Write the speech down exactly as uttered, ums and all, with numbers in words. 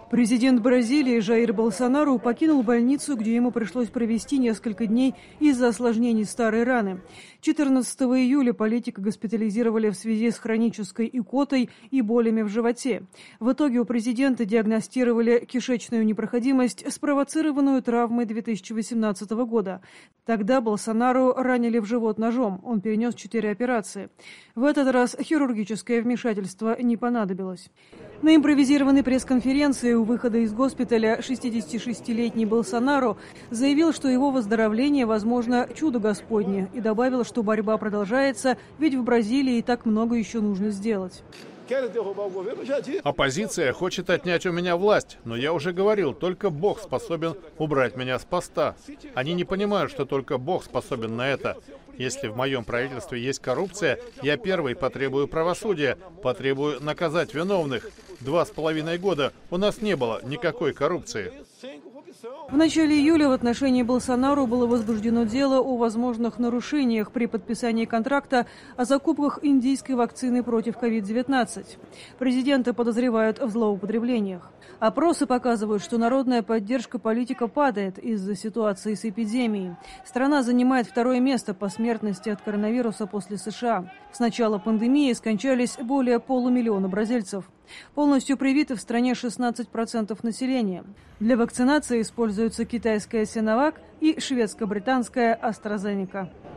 Президент Бразилии Жаир Болсонару покинул больницу, где ему пришлось провести несколько дней из-за осложнений старой раны. четырнадцатого июля политика госпитализировали в связи с хронической икотой и болями в животе. В итоге у президента диагностировали кишечную непроходимость, спровоцированную травмой две тысячи восемнадцатого года. Тогда Болсонару ранили в живот ножом. Он перенес четыре операции. В этот раз хирургическое вмешательство не понадобилось. На импровизированной пресс-конференции у выхода из госпиталя шестидесятишестилетний Болсонару заявил, что его выздоровление, возможно, чудо Господне, и добавил, что борьба продолжается, ведь в Бразилии и так много еще нужно сделать. Оппозиция хочет отнять у меня власть, но я уже говорил, только Бог способен убрать меня с поста. Они не понимают, что только Бог способен на это. Если в моем правительстве есть коррупция, я первый потребую правосудия, потребую наказать виновных. Два с половиной года у нас не было никакой коррупции. В начале июля в отношении Болсонару было возбуждено дело о возможных нарушениях при подписании контракта о закупках индийской вакцины против ковид девятнадцать. Президента подозревают в злоупотреблениях. Опросы показывают, что народная поддержка политика падает из-за ситуации с эпидемией. Страна занимает второе место по смертности от коронавируса после США. С начала пандемии скончались более полумиллиона бразильцев. Полностью привиты в стране шестнадцать процентов населения. Для вакцинации используются китайская Синовак и шведско-британская AstraZeneca.